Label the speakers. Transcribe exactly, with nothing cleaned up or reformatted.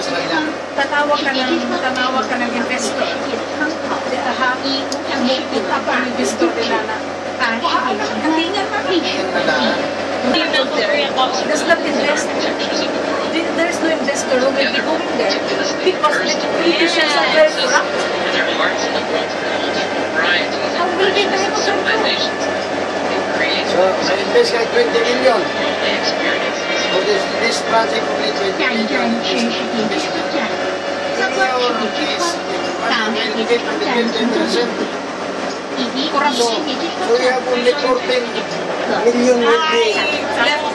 Speaker 1: tatawag ka ng, tatawag ka ng investor. Ha? Pumunta pa ang investor nila na katingan kami. Does not invest. There is no investor who will be going there because the politicians are very corrupt. How will they be able to control?
Speaker 2: So, I invest like twenty million. So this, this project will be twenty million. In our case, we will get twenty percent. So, so we have only fourteen million will be